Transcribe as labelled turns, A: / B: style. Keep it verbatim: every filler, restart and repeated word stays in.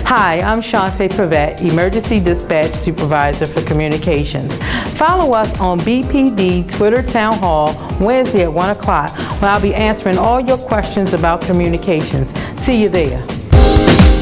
A: Hi, I'm Shantae Pavette, Emergency Dispatch Supervisor for Communications. Follow us on B P D Twitter Town Hall Wednesday at one o'clock when I'll be answering all your questions about communications. See you there.